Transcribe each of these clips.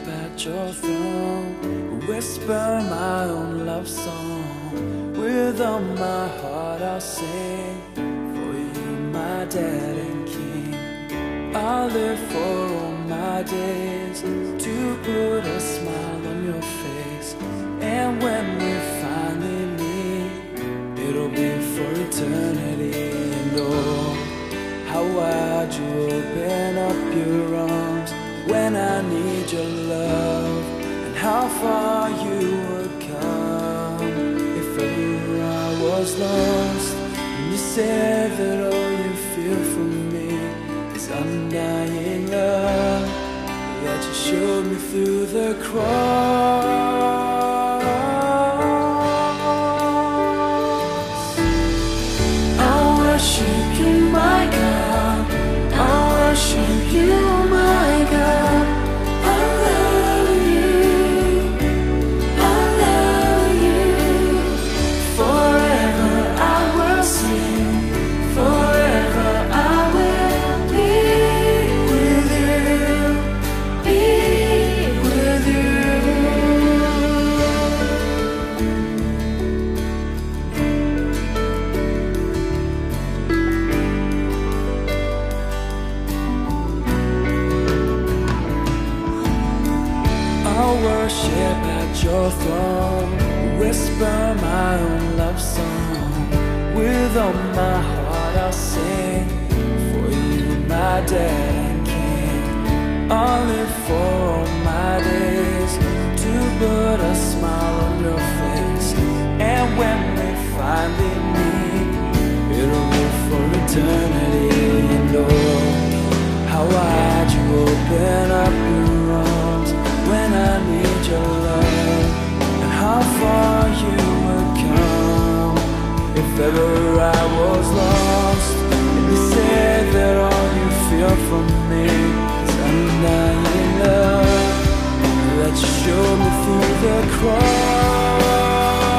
at your throne, whisper my own love song. With all my heart I'll sing for you, my dad and king. I'll live for all my days to put a smile on your face. And when we finally meet, it'll be for eternity. And oh, how wide you open up your arms when I need your love, and how far you would come if ever I was lost. And you said that all you feel for me is undying love, that you showed me through the cross. I'll worship you, my God. I'll worship you, my God. I love you, I love you. Forever I will sing, forever I will be with you, be with you. I'll worship at your throne, whisper my own love song. With all my heart I'll sing for you, my dad and king. I'll live for all my days to put a smile on your face. And when we finally meet, it'll be for eternity. And oh, how wide you open up your arms when I need your love, and how far you would come if ever I was lost. And you said that all you feel from me is undying love, that you showed me through the cross.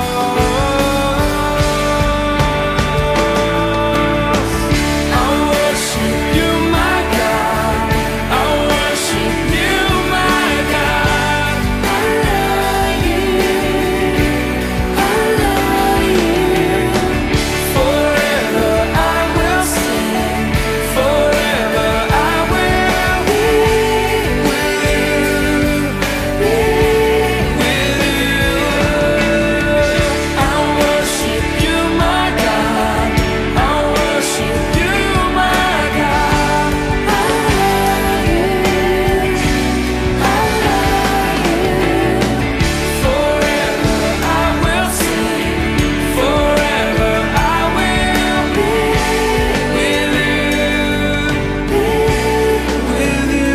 I'll worship you, my God. I'll worship you, my God. I love you, I love you. Forever I will sing, forever I will be with you, be with you. I'll worship you, my God. I'll worship you, my God. I love you, I love you. Forever I will sing, forever I will be with you, be with you.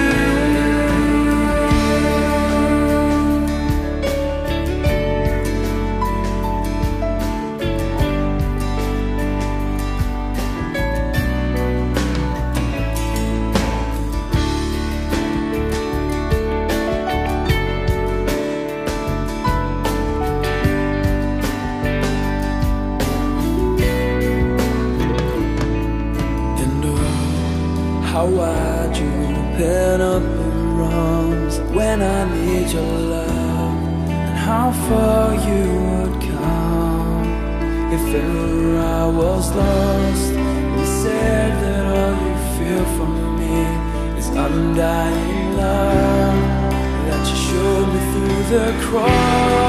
And oh, how wide you open up your arms when I need your love, and how far you would come if ever I was lost. You said that all you feel from me is undying love, that you showed me through the cross.